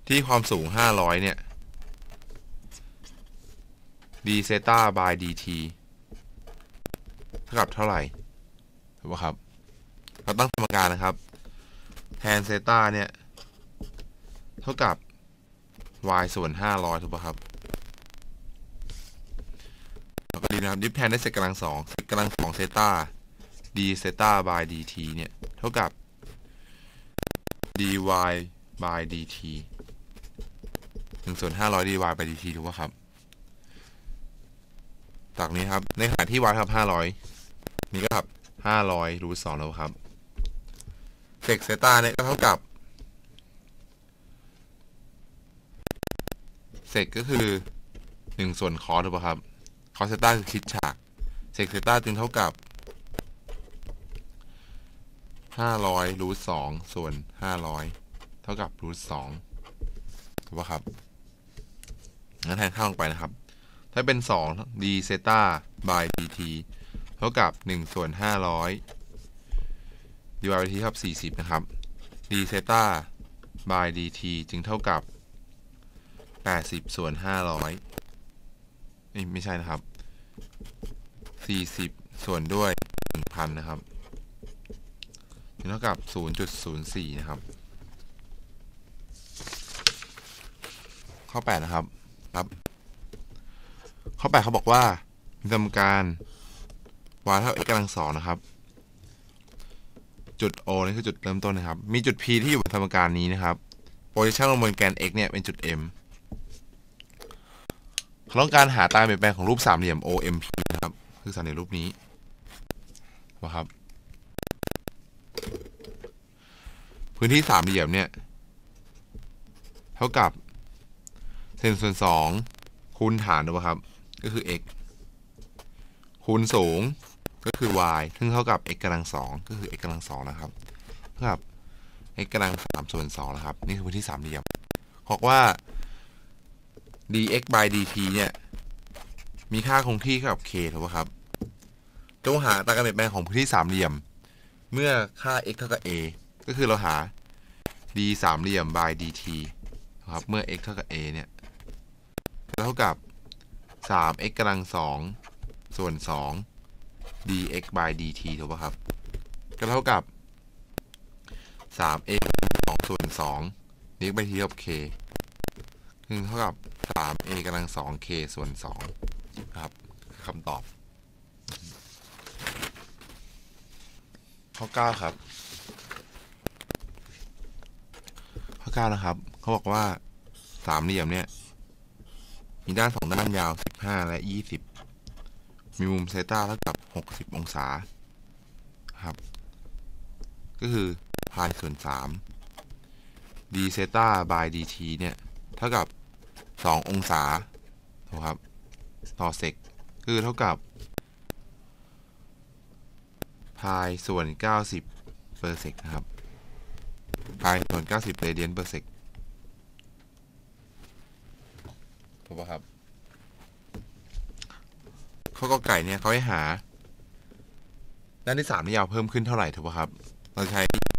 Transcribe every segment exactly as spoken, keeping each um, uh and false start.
ที่ความสูงห้าร้อยเนี่ย d เซตา by dt เท่ากับเท่าไหร่ถูกป่ะครับเราตั้งสมการนะครับแทนเซตาเนี่ยเท่ากับ y ส่วนห้าร้อยถูกป่ะครับแล้วก็ดีนะครับยึดแทนได้เศษกำลังสองเศษกำลังสองเซตา d เซตา by dt เนี่ยเท่ากับ dy by dt หนึ่งส่วนห้าร้อย dy by dt ถูกป่ะครับจากนี้ครับในขณะที่ y เท่ากับห้าร้อยนี่ก็ครับห้าร้อยรูทสองแล้วครับเศษเซตาเนี่ยก็เท่ากับเศษก็คือหนึ่งส่วนคอสถูกป่ะครับคอสเซตาคือคิดฉากเศษเซตาจึงเท่ากับห้าร้อยรูทสองส่วนห้าร้อยเท่ากับรูทสองถูกป่ะครับงั้นแทนค่าลงไปนะครับถ้าเป็นสอง d เซตา by dt เท่ากับหนึ่งส่วนห้าร้อย dy by dt เท่ากับสี่สิบนะครับ d เซตา by dt จึงเท่ากับแปดสิบส่วนห้าร้อยนี่ไม่ใช่นะครับสี่สิบส่วนด้วย หนึ่งพัน นะครับจึงเท่ากับ ศูนย์จุดศูนย์สี่ นะครับข้อแปดนะครับครับข้อแปดเขาบอกว่ามีสมการ y เท่า x กำลังสองนะครับจุด O นี่คือจุดเริ่มต้นนะครับมีจุด P ที่อยู่บนสมการนี้นะครับโพซิชันลงบนแกน x เนี่ยเป็นจุด M เขาต้องการหาการเปลี่ยนแปลงของรูปสามเหลี่ยม โอ เอ็ม พี นะครับคือสามเหลี่ยมรูปนี้นะครับพื้นที่สามเหลี่ยมเนี่ยเท่ากับเศษส่วนสองคูณฐานนะครับก็คือ x คูณสูงก็คือ y ซึ่งเท่ากับ x กำลังสองก็คือ x กำลังสองนะครับเท่ากับ x กำลังสามส่วนสองนะครับนี่คือพื้นที่สามเหลี่ยมบอกว่า dx by dt เนี่ยมีค่าคงที่เท่ากับ k ถูกไหมครับจงหาการเปลี่ยนแปลงของพื้นที่สามเหลี่ยมเมื่อค่า x เท่ากับ a ก็คือเราหา d สามเหลี่ยม by dt นะครับเมื่อ x เท่ากับ a เนี่ยเท่ากับ สาม x กำลังสองส่วนสอง dx by dt ถูกป่ะครับก็เท่ากับ สาม x สองส่วนสอง dx by dt เท่ากับ k ซึ่งเท่ากับ สาม a กำลังสอง k ส่วนสองนะครับคำตอบข้อเก้าครับข้อเก้านะครับเขาบอกว่าสามเหลี่ยมเนี่ยมีด้านสองด้านยาวสิบห้าและยี่สิบมีมุมเซตาเท่ากับหกสิบองศาครับก็คือพายส่วนสาม d เซตา by dt เนี่ยเท่ากับสององศาถูกครับต่อเซกคือเท่ากับพายส่วนเก้าสิบเปอร์เซกนะครับพายส่วนเก้าสิบเรเดียนเปอร์เซกถูกป่ะครับข้อกอไก่เนี่ยเขาให้หาด้านที่สามที่ยาวเพิ่มขึ้นเท่าไหร่ถูกป่ะครับเราใช้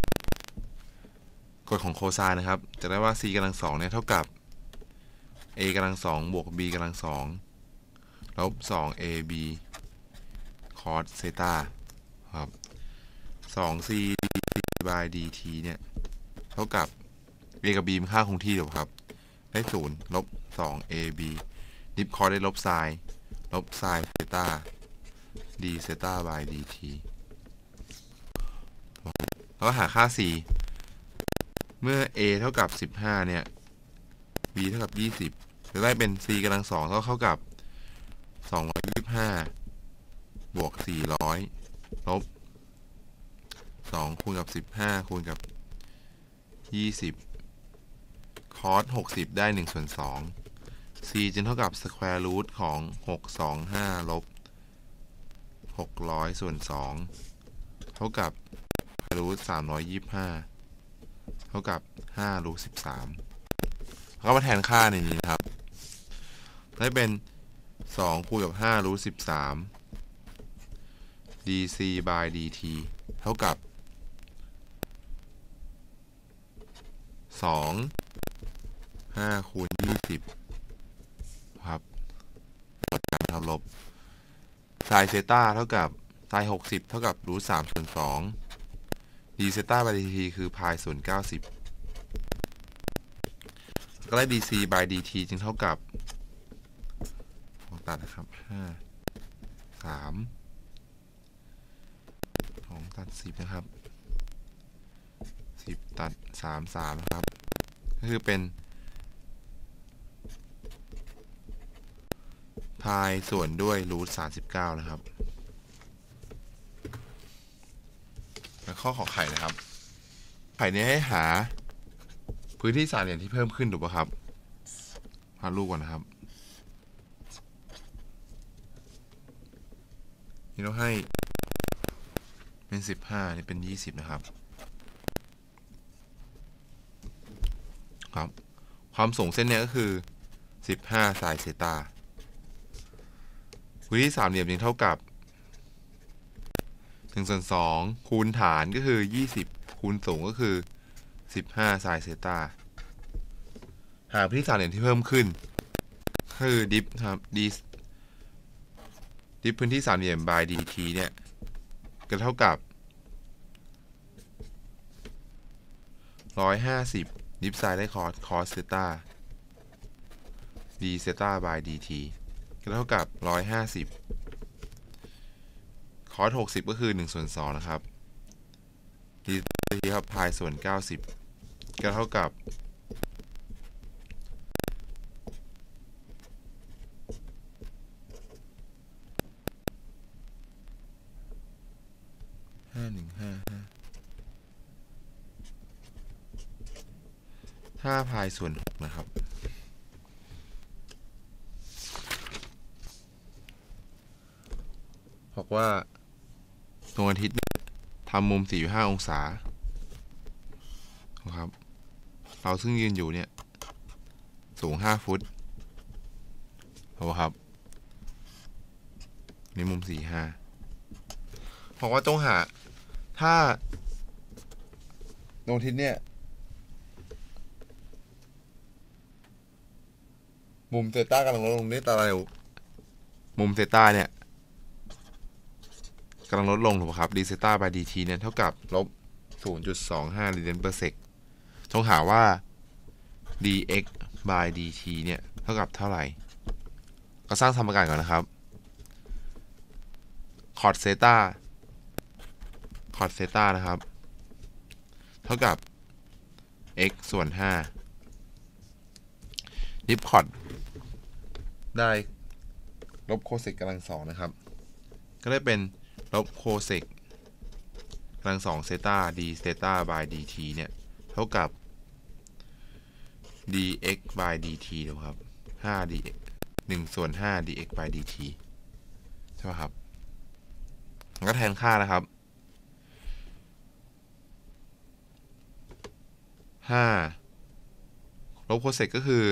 กฎของโคไซน์นะครับจะได้ว่า c กำลังสองเนี่ยเท่ากับ a กำลังสองบวก b กำลังสองลบสอง ab cos เซตาครับสอง c by dt เนี่ยเท่ากับ a กับ b มีค่าคงที่ถูกครับได้ศูนย์ลบสอง ab ดิฟคอสได้ลบไซน์ลบไซน์เซตา d เซตา by dt แล้วก็หาค่า c เมื่อ a เท่ากับสิบห้าเนี่ย b เท่ากับยี่สิบจะได้เป็น c กำลังสองเท่าเท่ากับสองร้อยยี่สิบห้าบวกสี่ร้อยลบสองคูณกับสิบห้าคูณกับยี่สิบคอสหกสิบได้หนึ่งส่วนสอง c จึงเท่ากับ square root ของหกร้อยยี่สิบห้าลบหกร้อยส่วนสองเท่ากับ รูทสามร้อยยี่สิบห้าเท่ากับห้ารูทสิบสามแล้วก็มาแทนค่าในนี้นะครับได้เป็นสองคูณกับห้ารูทสิบสาม dc by dt เท่ากับสองห้าคูณยี่สิบครับลดกันครับลบไซน์เซต้าเท่ากับไซน์หกสิบเท่ากับรูทสามส่วนสองดีเซต้าบายดีทีคือพายส่วนเก้าสิบก็ได้ดีซีบายดีทีจึงเท่ากับตัดนะครับห้าสามสองตัดสิบนะครับสิบตัดสามสามนะครับก็คือเป็นพายส่วนด้วยรูทสามสิบเก้านะครับแล้วข้อขอไข่นะครับไข่นี้ให้หาพื้นที่สามเหลี่ยมที่เพิ่มขึ้นถูกป่ะครับพาดรูปก่อนนะครับนี่เราให้เป็นสิบห้านี่เป็นยี่สิบนะครับครับความสูงเส้นเนี้ยก็คือสิบห้าไซน์เซต้าพื้นที่สามเหลี่ยมนี้เท่ากับหนึ่งส่วนสองคูณฐานก็คือยี่สิบคูณสูงก็คือสิบห้าไซน์เซต้าหาพื้นที่สามเหลี่ยมที่เพิ่มขึ้นคือดิฟครับดิฟดิฟพื้นที่สามเหลี่ยม by dt เนี่ยก็เท่ากับหนึ่งร้อยห้าสิบดิฟไซน์ได้คอสคอสเซต้า d เซต้า by dt ก็เท่ากับหนึ่งร้อยห้าสิบคอสหกสิบก็คือหนึ่งส่วนสองนะครับ d ครับพายส่วนเก้าสิบก็เท่ากับห้าหนึ่งห้าห้าห้าพายส่วนหกนะครับบอกว่าดวงอาทิตย์ทำมุมสี่สิบห้าองศาครับเราซึ่งยืนอยู่เนี่ยสูงห้าฟุตเอาครับนี่มุมสี่สิบห้าบอกว่าต้องหาถ้าดวงอาทิตย์เนี่ยมุมเซต้ากำลังลดลงนี่ตาเร็วมุมเซต้าเนี่ยกำลังลดลงถูกไหมครับดีเซต้าบายดีทีเนี่ยเท่ากับลบ ศูนย์จุดสองห้า รีเดนเปอร์เซกต้องหาว่า dx by dt เนี่ยเท่ากับเท่าไหร่ก็สร้างสมการก่อนนะครับคอสเซต้าคอสเซต้านะครับเท่ากับ x ส่วนห้าดิฟคอสได้ลบโคเซกกำลังสองนะครับก็ได้เป็นลบโคเซกกำลังสองเซต้า d เซต้า by dt เนี่ยเท่ากับ dx by dt นะครับห้า dx หนึ่งส่วนห้า dx by dt ใช่ไหมครับมันก็แทนค่านะครับห้าลบโคเซกก็คือ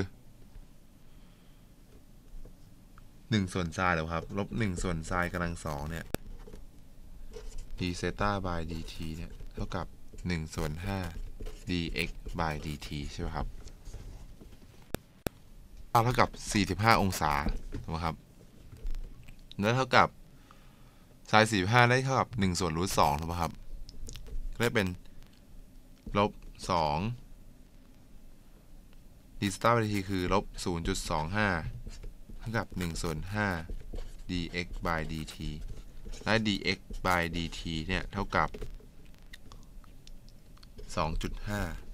หนึ่งส่วนไซน์แล้วครับลบหนึ่งส่วนไซน์กำลังสองเนี่ย d เซต้า by dt เนี่ยเท่ากับหนึ่งส่วนห้า dx by dt ใช่ไหมครับเท่ากับสี่สิบห้าองศาถูกไหมครับแล้วเท่ากับไซน์สี่สิบห้าได้เท่ากับหนึ่งส่วนรูทสองถูกไหมครับได้เป็นลบสอง d เซต้า by dt คือลบ ศูนย์จุดสองห้า เท่ากับหนึ่งส่วนห้า dx by dt และ dx by dt เนี่ยเท่ากับ สองจุดห้า